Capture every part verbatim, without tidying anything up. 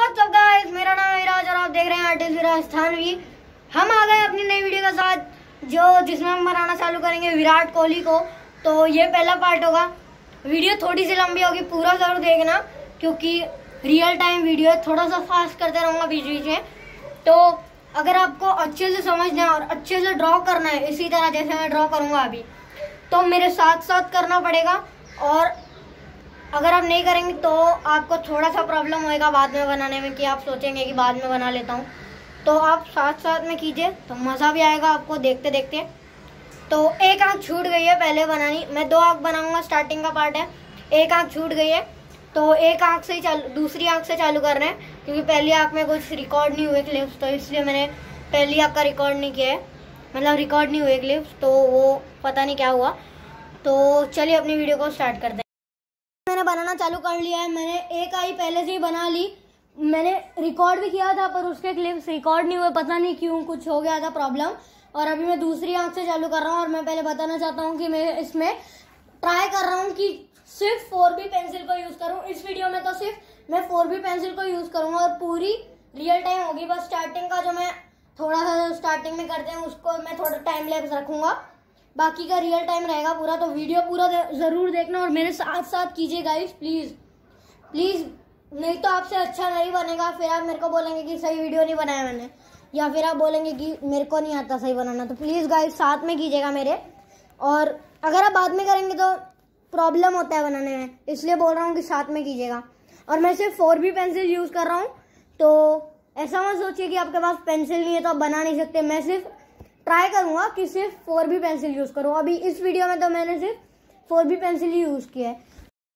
What's up guys, मेरा नाम है विराज और आप देख रहे हैं आर्टिस्ट विराज थानवी। हम आ गए अपनी नई वीडियो के साथ, जो जिसमें हम बनाना चालू करेंगे विराट कोहली को। तो ये पहला पार्ट होगा। वीडियो थोड़ी सी लंबी होगी, पूरा जरूर देखना क्योंकि रियल टाइम वीडियो है। थोड़ा सा फास्ट करते रहूँगा बीच बीच में। तो अगर आपको अच्छे से समझना है और अच्छे से ड्रॉ करना है, इसी तरह जैसे मैं ड्रॉ करूँगा अभी, तो मेरे साथ साथ करना पड़ेगा। और अगर आप नहीं करेंगे तो आपको थोड़ा सा प्रॉब्लम होएगा बाद में बनाने में, कि आप सोचेंगे कि बाद में बना लेता हूँ। तो आप साथ साथ में कीजिए तो मज़ा भी आएगा आपको देखते देखते। तो एक आँख छूट गई है पहले बनानी, मैं दो आँख बनाऊंगा, स्टार्टिंग का पार्ट है। एक आँख छूट गई है तो एक आँख से ही चालू, दूसरी आँख से चालू कर रहे हैं क्योंकि पहली आँख में कुछ रिकॉर्ड नहीं हुए क्लिप्स, तो इसलिए मैंने पहली आँख का रिकॉर्ड नहीं किया है, मतलब रिकॉर्ड नहीं हुए क्लिप्स, तो वो पता नहीं क्या हुआ। तो चलिए अपनी वीडियो को स्टार्ट करते हैं। मैंने बनाना चालू कर लिया है। मैंने एक आई पहले से ही बना ली, मैंने रिकॉर्ड भी किया था पर उसके क्लिप्स रिकॉर्ड नहीं हुए, पता नहीं क्यों, कुछ हो गया था प्रॉब्लम। और अभी मैं दूसरी आंख से चालू कर रहा हूँ। और मैं पहले बताना चाहता हूँ कि मैं इसमें ट्राई कर रहा हूँ कि सिर्फ फोर बी पेंसिल को यूज़ करूँ। इस वीडियो में तो सिर्फ मैं फोर बी पेंसिल को यूज़ करूँगा और पूरी रियल टाइम होगी। बस स्टार्टिंग का जो मैं थोड़ा सा स्टार्टिंग में करते हैं उसको मैं थोड़ा टाइम लैप्स रखूँगा, बाकी का रियल टाइम रहेगा पूरा। तो वीडियो पूरा ज़रूर देखना और मेरे साथ साथ कीजिए गाइस, प्लीज़ प्लीज़, नहीं तो आपसे अच्छा नहीं बनेगा। फिर आप मेरे को बोलेंगे कि सही वीडियो नहीं बनाया मैंने, या फिर आप बोलेंगे कि मेरे को नहीं आता सही बनाना। तो प्लीज़ गाइस साथ में कीजिएगा मेरे। और अगर आप बाद में करेंगे तो प्रॉब्लम होता है बनाने में, इसलिए बोल रहा हूँ कि साथ में कीजिएगा। और मैं सिर्फ फोर बी पेंसिल यूज़ कर रहा हूँ, तो ऐसा मत सोचिए कि आपके पास पेंसिल नहीं है तो आप बना नहीं सकते। मैं सिर्फ ट्राई करूंगा कि सिर्फ फोर बी पेंसिल यूज़ करूँ। अभी इस वीडियो में तो मैंने सिर्फ फोर बी पेंसिल ही यूज़ किया है।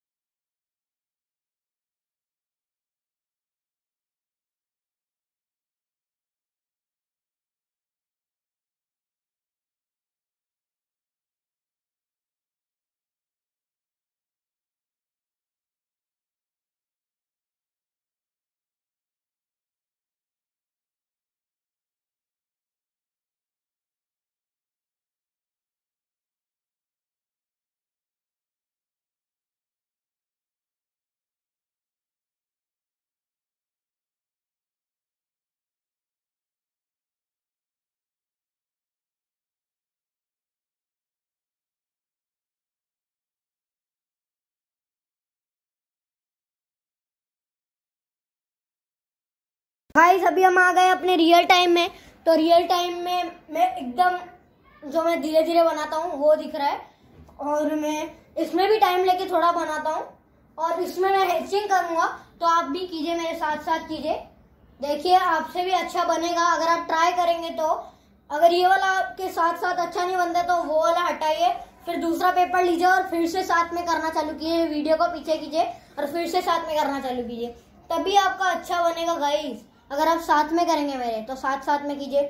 गाइस अभी हम आ गए अपने रियल टाइम में। तो रियल टाइम में मैं एकदम जो मैं धीरे धीरे बनाता हूँ वो दिख रहा है, और मैं इसमें भी टाइम लेके थोड़ा बनाता हूँ। और इसमें मैं हेचिंग करूँगा, तो आप भी कीजिए, मेरे साथ साथ कीजिए। देखिए आपसे भी अच्छा बनेगा अगर आप ट्राई करेंगे तो। अगर ये वाला आपके साथ साथ अच्छा नहीं बनता तो वो वाला हटाइए, फिर दूसरा पेपर लीजिए और फिर से साथ में करना चालू कीजिए। वीडियो को पीछे कीजिए और फिर से साथ में करना चालू कीजिए, तभी आपका अच्छा बनेगा गाइस। अगर आप साथ में करेंगे मेरे तो साथ साथ में कीजिए।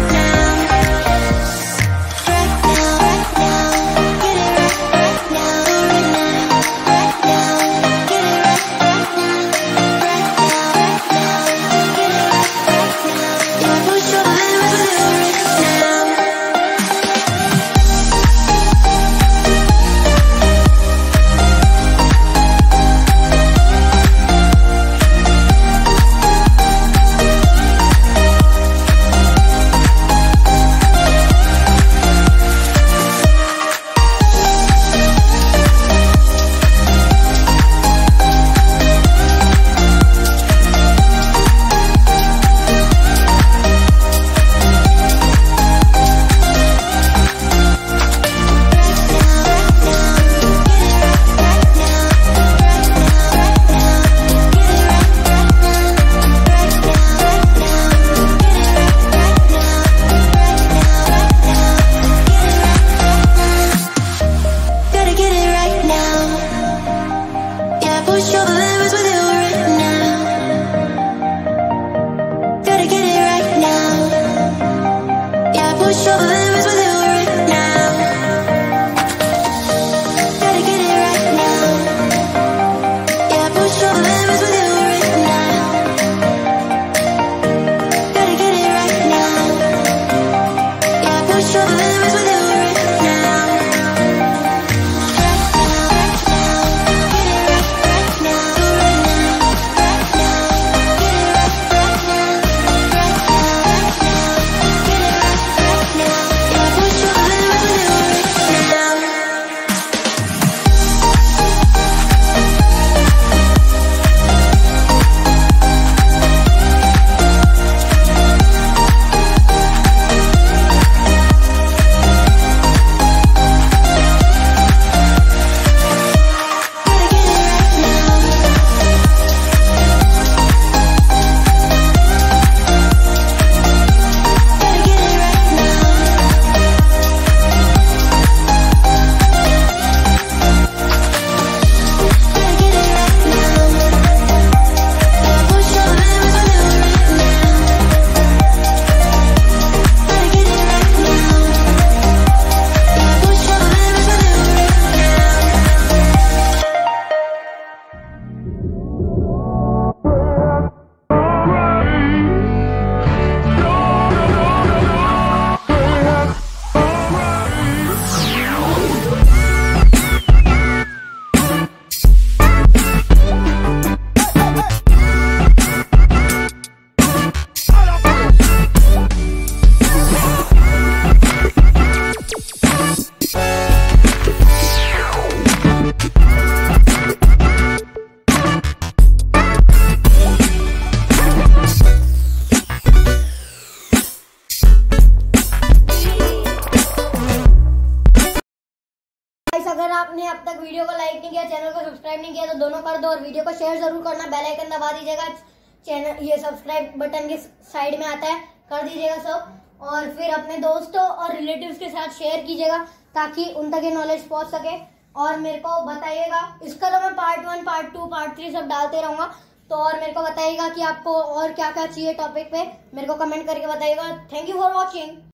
Now तक वीडियो को लाइक नहीं किया, चैनल को सब्सक्राइब नहीं किया तो दोनों कर दो और वीडियो को शेयर जरूर करना। बेल आइकन दबा दीजिएगा, चैनल ये सब्सक्राइब बटन के साइड में आता है, कर दीजिएगा सब। और फिर अपने दोस्तों और रिलेटिव्स के साथ शेयर कीजिएगा ताकि उन तक ये नॉलेज पहुंच सके। और मेरे को बताइएगा, इसका तो मैं part one part two part three सब डालते रहूंगा। तो और मेरे को बताइएगा कि आपको और क्या क्या चाहिए टॉपिक पे, मेरे को कमेंट करके बताइएगा। Thank you for watching.